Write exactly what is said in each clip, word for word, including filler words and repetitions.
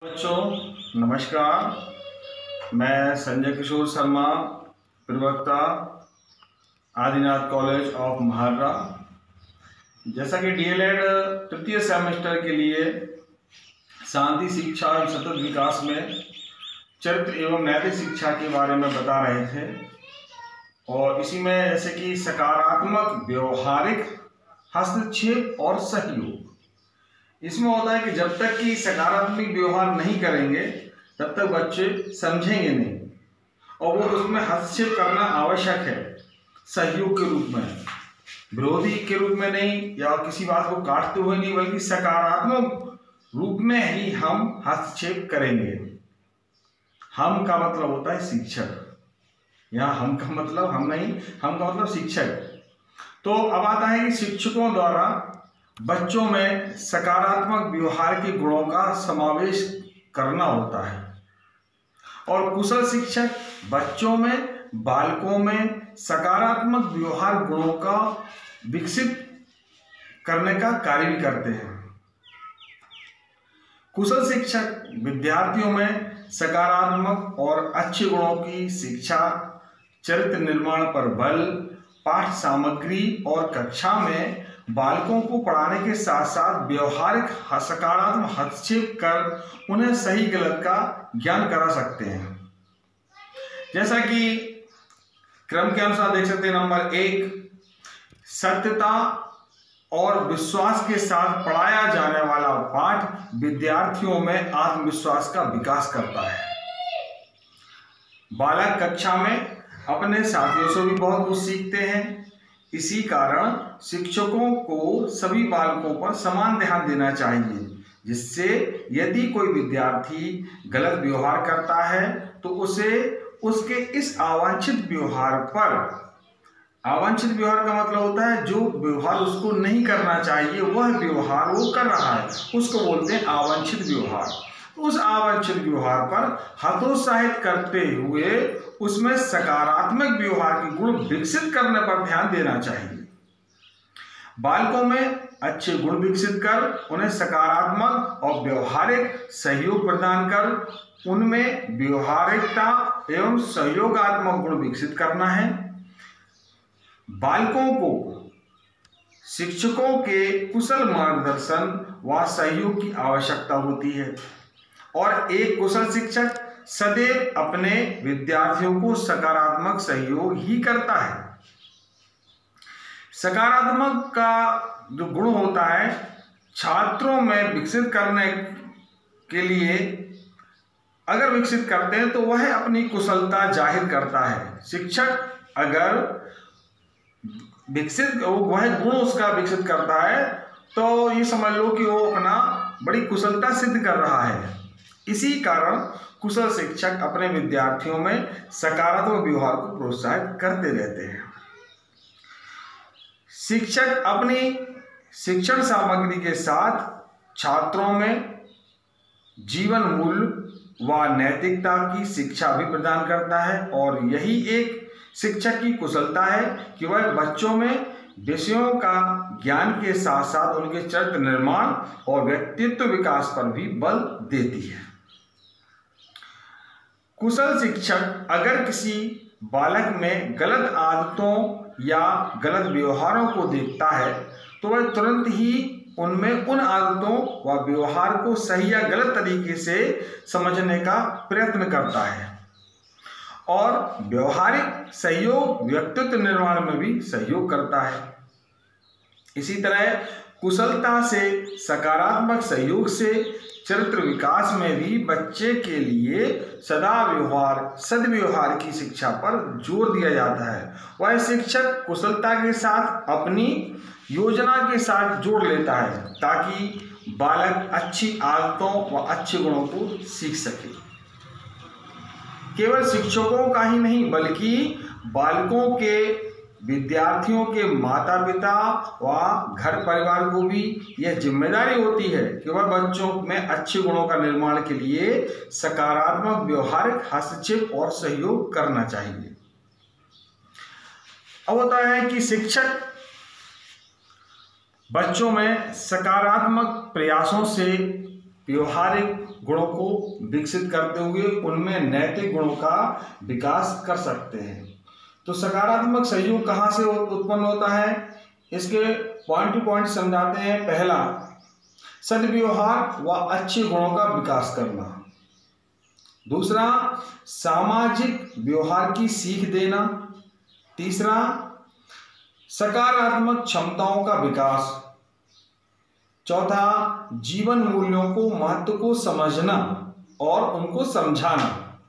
बच्चों नमस्कार। मैं संजय किशोर शर्मा, प्रवक्ता आदिनाथ कॉलेज ऑफ महारारा। जैसा कि डीएलएड तृतीय सेमेस्टर के लिए शांति शिक्षा एवं सतत विकास में चरित्र एवं नैतिक शिक्षा के बारे में बता रहे थे, और इसी में जैसे कि सकारात्मक व्यवहारिक हस्तक्षेप और सहयोग, इसमें होता है कि जब तक कि सकारात्मक व्यवहार नहीं करेंगे तब तक बच्चे समझेंगे नहीं, और वो उसमें हस्तक्षेप करना आवश्यक है। सहयोग के रूप में, विरोधी के रूप में नहीं, या किसी बात को काटते हुए नहीं, बल्कि सकारात्मक रूप में ही हम हस्तक्षेप करेंगे। हम का मतलब होता है शिक्षक। यहाँ हम का मतलब हम नहीं, हम का मतलब शिक्षक। तो अब आता है कि शिक्षकों द्वारा बच्चों में सकारात्मक व्यवहार के गुणों का समावेश करना होता है, और कुशल शिक्षक बच्चों में, बालकों में सकारात्मक व्यवहार गुणों का विकसित करने का कार्य भी करते हैं। कुशल शिक्षक विद्यार्थियों में सकारात्मक और अच्छे गुणों की शिक्षा, चरित्र निर्माण पर बल, पाठ सामग्री और कक्षा में बालकों को पढ़ाने के साथ साथ व्यवहारिक सकारात्मक हस्तक्षेप कर उन्हें सही गलत का ज्ञान करा सकते हैं। जैसा कि क्रम के अनुसार देख सकते हैं, नंबर एक, सत्यता और विश्वास के साथ पढ़ाया जाने वाला पाठ विद्यार्थियों में आत्मविश्वास का विकास करता है। बालक कक्षा में अपने साथियों से भी बहुत कुछ सीखते हैं। इसी कारण शिक्षकों को सभी बालकों पर समान ध्यान देना चाहिए, जिससे यदि कोई विद्यार्थी गलत व्यवहार करता है तो उसे उसके इस अवांछित व्यवहार पर, अवांछित व्यवहार का मतलब होता है जो व्यवहार उसको नहीं करना चाहिए वह व्यवहार वो कर रहा है, उसको बोलते हैं अवांछित व्यवहार। उस अवांछित व्यवहार पर हतोत्साहित करते हुए उसमें सकारात्मक व्यवहार के गुण विकसित करने पर ध्यान देना चाहिए। बालकों में अच्छे गुण विकसित कर उन्हें सकारात्मक और व्यवहारिक सहयोग प्रदान कर उनमें व्यवहारिकता एवं सहयोगात्मक गुण विकसित करना है। बालकों को शिक्षकों के कुशल मार्गदर्शन व सहयोग की आवश्यकता होती है, और एक कुशल शिक्षक सदैव अपने विद्यार्थियों को सकारात्मक सहयोग ही करता है। सकारात्मक का जो गुण होता है छात्रों में विकसित करने के लिए, अगर विकसित करते हैं तो वह अपनी कुशलता जाहिर करता है। शिक्षक अगर विकसित वह गुण उसका विकसित करता है तो ये समझ लो कि वो अपना बड़ी कुशलता सिद्ध कर रहा है। इसी कारण कुशल शिक्षक अपने विद्यार्थियों में सकारात्मक व्यवहार को प्रोत्साहित करते रहते हैं। शिक्षक अपनी शिक्षण सामग्री के साथ छात्रों में जीवन मूल्य व नैतिकता की शिक्षा भी प्रदान करता है, और यही एक शिक्षक की कुशलता है कि वह बच्चों में विषयों का ज्ञान के साथ साथ उनके चरित्र निर्माण और व्यक्तित्व विकास पर भी बल देती है। कुशल शिक्षक अगर किसी बालक में गलत आदतों या गलत व्यवहारों को देखता है तो वह तुरंत ही उनमें उन आदतों व व्यवहार को सही या गलत तरीके से समझने का प्रयत्न करता है, और व्यवहारिक सहयोग व्यक्तित्व निर्माण में भी सहयोग करता है। इसी तरह कुशलता से, सकारात्मक सहयोग से चरित्र विकास में भी बच्चे के लिए सदा व्यवहार, सद्व्यवहार की शिक्षा पर जोर दिया जाता है। वह शिक्षक कुशलता के साथ अपनी योजना के साथ जोड़ लेता है ताकि बालक अच्छी आदतों व अच्छे गुणों को सीख सके। केवल शिक्षकों का ही नहीं बल्कि बालकों के, विद्यार्थियों के माता पिता व घर परिवार को भी यह जिम्मेदारी होती है कि वह बच्चों में अच्छे गुणों का निर्माण के लिए सकारात्मक व्यवहारिक हस्तक्षेप और सहयोग करना चाहिए। अब होता है कि शिक्षक बच्चों में सकारात्मक प्रयासों से व्यवहारिक गुणों को विकसित करते हुए उनमें नैतिक गुणों का विकास कर सकते हैं। तो सकारात्मक सहयोग कहाँ से उत्पन्न होता है, इसके पॉइंट टू पॉइंट समझाते हैं। पहला, सद्व्यवहार व अच्छे गुणों का विकास करना। दूसरा, सामाजिक व्यवहार की सीख देना। तीसरा, सकारात्मक क्षमताओं का विकास। चौथा, जीवन मूल्यों को महत्व को समझना और उनको समझाना।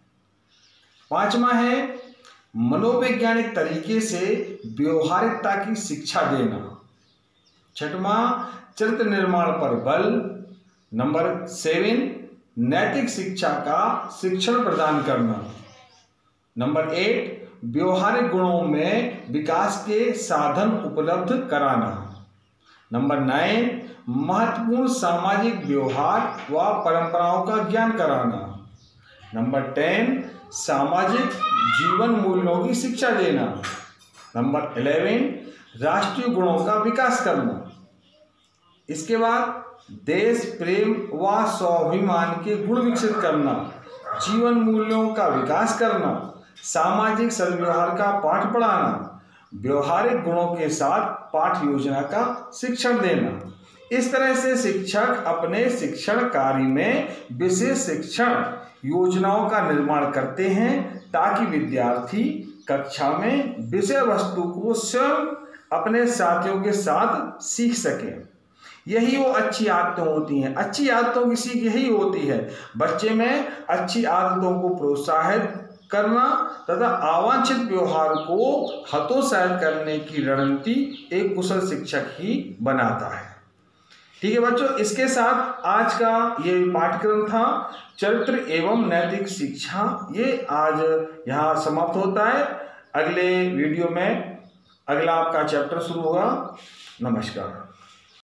पांचवा है मनोवैज्ञानिक तरीके से व्यवहारिकता की शिक्षा देना। छठवां, चरित्र निर्माण पर बल। नंबर सेवन, नैतिक शिक्षा का शिक्षण प्रदान करना। नंबर एट, व्यवहारिक गुणों में विकास के साधन उपलब्ध कराना। नंबर नाइन, महत्वपूर्ण सामाजिक व्यवहार व परंपराओं का ज्ञान कराना। नंबर टेन, सामाजिक जीवन मूल्यों की शिक्षा देना। नंबर इलेवन, राष्ट्रीय गुणों का विकास करना। इसके बाद देश प्रेम व स्वाभिमान के गुण विकसित करना, जीवन मूल्यों का विकास करना, सामाजिक सद्व्यवहार का पाठ पढ़ाना, व्यवहारिक गुणों के साथ पाठ योजना का शिक्षण देना। इस तरह से शिक्षक अपने शिक्षण कार्य में विशेष शिक्षण योजनाओं का निर्माण करते हैं ताकि विद्यार्थी कक्षा में विषय वस्तु को स्वयं अपने साथियों के साथ सीख सके। यही वो अच्छी आदतें होती हैं। अच्छी आदतों की सीख यही होती है, बच्चे में अच्छी आदतों को प्रोत्साहित करना तथा अवांछित व्यवहार को हतोत्साहित करने की रणनीति एक कुशल शिक्षक ही बनाता है। ठीक है बच्चों, इसके साथ आज का ये पाठ्यक्रम था चरित्र एवं नैतिक शिक्षा, ये आज यहाँ समाप्त होता है। अगले वीडियो में अगला आपका चैप्टर शुरू होगा। नमस्कार।